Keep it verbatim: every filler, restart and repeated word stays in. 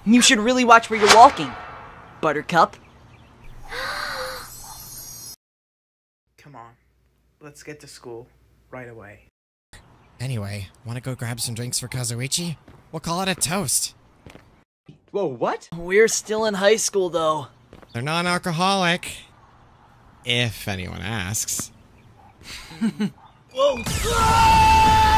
You should really watch where you're walking, Buttercup. Come on, let's get to school right away. Anyway, wanna go grab some drinks for Kazuichi? We'll call it a toast. Whoa, what? We're still in high school, though. They're non-alcoholic. If anyone asks. Whoa!